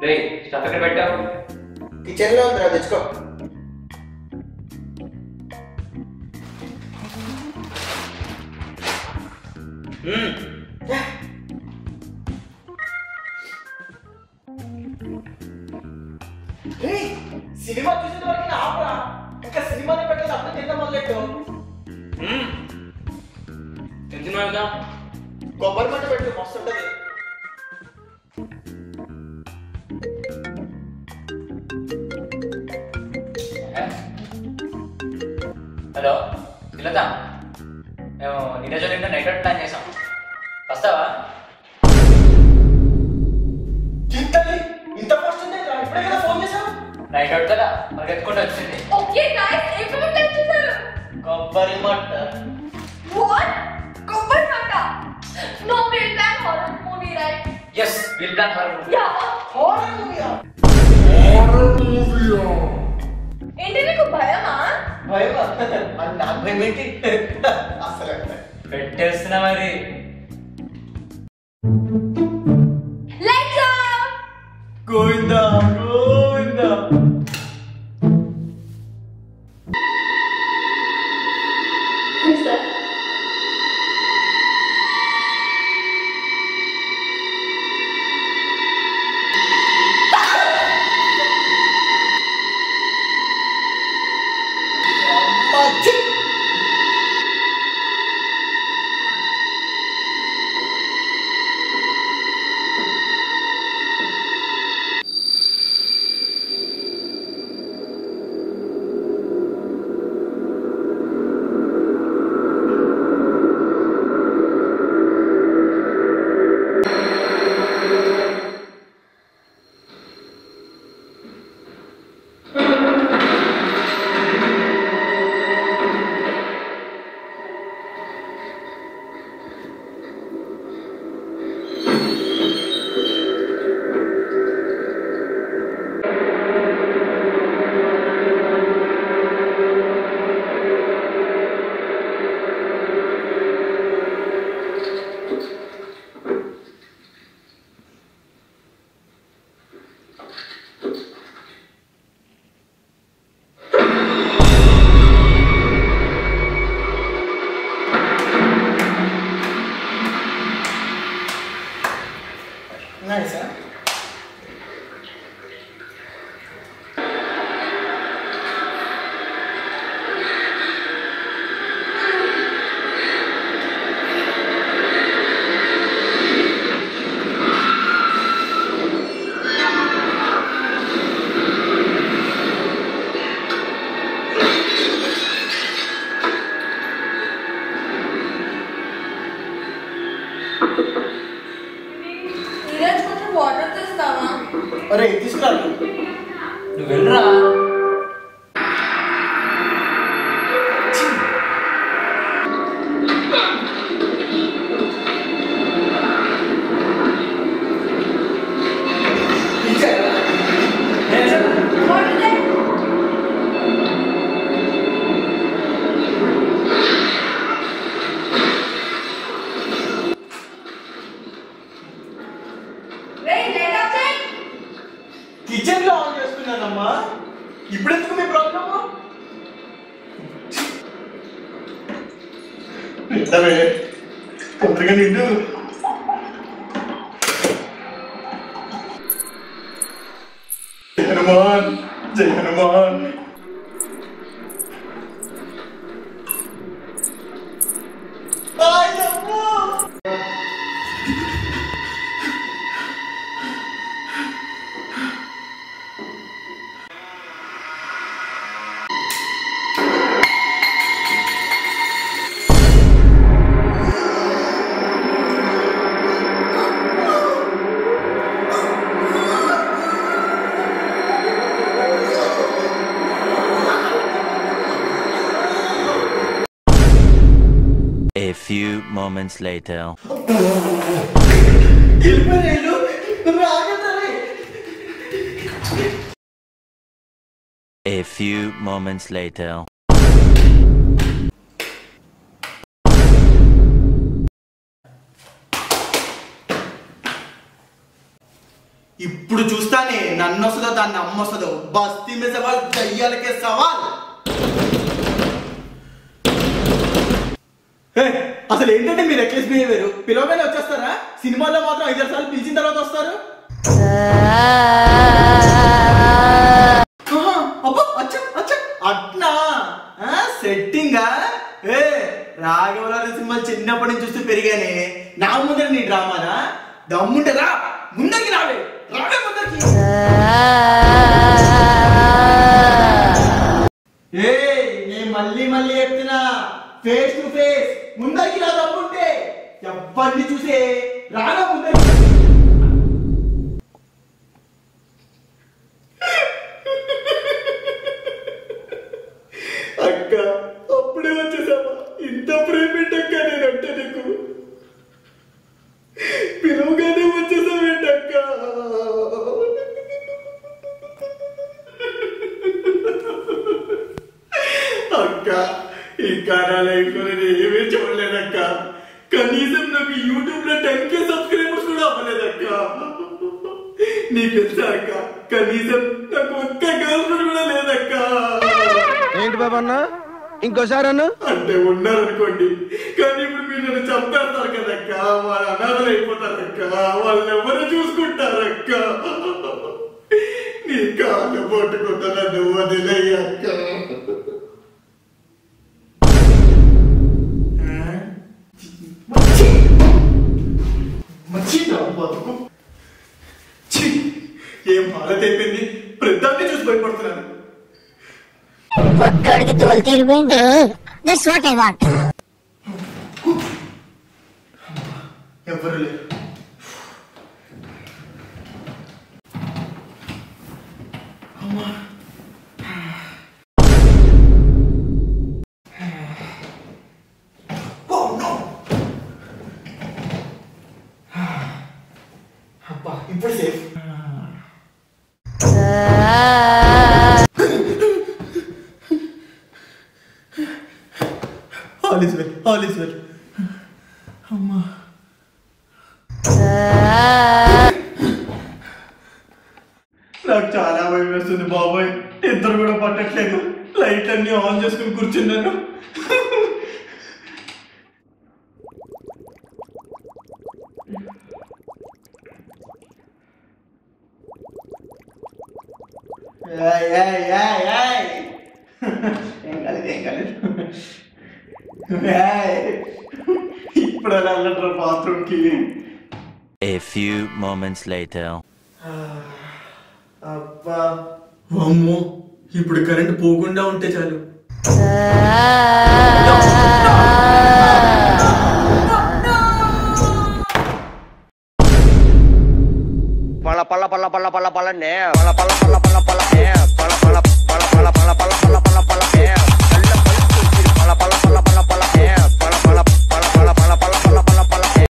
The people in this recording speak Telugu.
రే స్టఫ్ ఎక్కడ పెట్టావు? కిచెన్ లో ఉందిరా, తెచ్చుకో. సినిమా చూసిన వరకు ఆపరా, ఇంకా సినిమానే పెట్టలేదు, అప్పుడు తింటాం మొదలెట్టు. ఎంత వెళ్దాం? కొబ్బరి మంట పెట్టు, మస్తు ఉంటది. హలో శ్రీలత, మేము నీరజ్ ఇంట్లో నైట్ అవుట్ ప్లాన్ చేసాం, వస్తావా? ఇంత ఫాస్ట్ ఉంది, ఇప్పుడే కదా ఫోన్ చేసాం. నైట్ అవుట్ కదా పరిగెత్తుకుంటూ వచ్చింది. ఓకే గైస్, ఇంప్లిమెంట్ చేస్తారు. కొబ్బరి మంట. వాట్? కొబ్బరి మంట? No, we'll plan horror movie, right? Yes, we'll plan horror movie. Yeah. Horror మూవీయా? ఏంటి నీకు భయమా? భయమా? మరి నాకు భయం ఏంటి? అసలు పెట్టేస్తున్నా మరి. Lights out. Govinda Govinda. Nice, huh? Neeraj కొంచెం వాటర్ తెస్తావా? అరే తీసుకురా. నువ్వు వెళ్ళరా. కిచెన్ లో ఆన్ చేసుకున్నానమ్మా, ఇప్పుడు ఎందుకు మీ ప్రాబ్లము? తొందరగా నిండు. జై హనుమాన్, జై Hanuman. A few moments later. A few moments later. ఇప్పుడు ఇప్పుడు చూస్తానే నన్ను వస్తుందో దాన్ని అమ్మ వస్తుందో. బస్తీ మీద సవాల్, దయ్యాలకే సవాల్. అసలు ఏంటంటే మీరు రెక్లెస్ బిహేవియర్. పిలవగానే వచ్చేస్తారా? సినిమాల్లో మాత్రం 5 సార్లు పిలిచిన తర్వాత వస్తారు. అట్నా సెట్టింగా? రాఘవలాల సినిమాలు చిన్నప్పటి నుంచి చూస్తూ పెరిగానే. నా ముందర నీ డ్రామానా? దమ్ముంటే రా, ముందరికి రావే, రావే ముందరికి. నేను మళ్ళీ మళ్ళీ చెప్తున్నా, ఫేస్ టు ఫేస్ ముందరికి రా. దమ్ముంటే ఎవరిని చూసే రాగా ముందరికి. అక్క అప్పుడే వచ్చేసావా? ఇంత ప్రేమేంటక్క నేనంటే నీకు. పిలువగానే వచ్చేసావేంటక్క? అక్క ఈ కార్యాలయంలో నేను ఏమీ చూడలేదక్క. కనీసం నాకు యూట్యూబ్ లో 10K సబ్స్క్రైబర్స్ కూడా అవ్వలేదక్క. నీకు తెలుసా అక్క, కనీసం నాకు ఒక్క గర్ల్ ఫ్రెండ్ కూడా లేదక్క. ఏంటి బాబా అన్న, ఇంకోసారి అన్న అంటే ఉన్నారనుకోండి, కానీ ఇప్పుడు మీరు నన్ను చంపేస్తారు కదక్క. వాళ్ళు అనాథలు అయిపోతారక్క. వాళ్ళు ఎవరు చూసుకుంటారక్క. నీ కాళ్ళు పట్టుకుంటా నన్ను వదిలేయక్క. ఏం హాలత్ అయిపోయింది. ప్రధాన్ని చూసి భయపడుతున్నాను. ఒక్కడికి తోలు తీరిపోయింది. That's what I want. ఎవరు లేరు. అమ్మా అబ్బా, ఇప్పుడు safe. All is well, all is well. అమ్మా నాకు చాలా భయం వేస్తుంది బాబాయ్. ఇద్దరు కూడా పట్టట్లేదు. లైట్ అన్ని ఆన్ చేసుకుని కూర్చున్నాను. ఏం కాలేదు, ఏం కాలేదు. ఇప్పుడు అలా వెళ్ళట్రా బాత్రూమ్ కి. A few moments later. అబ్బా అమ్మో, ఇప్పుడు కరెంట్ పోకుండా ఉంటే చాలు. పళ్ళ పళ్ళ పళ్ళ పళ్ళ పళ్ళ పళ్ళ పళ్ళ పళ్ళ పళ్ళ పళ్ళ పళ్ళ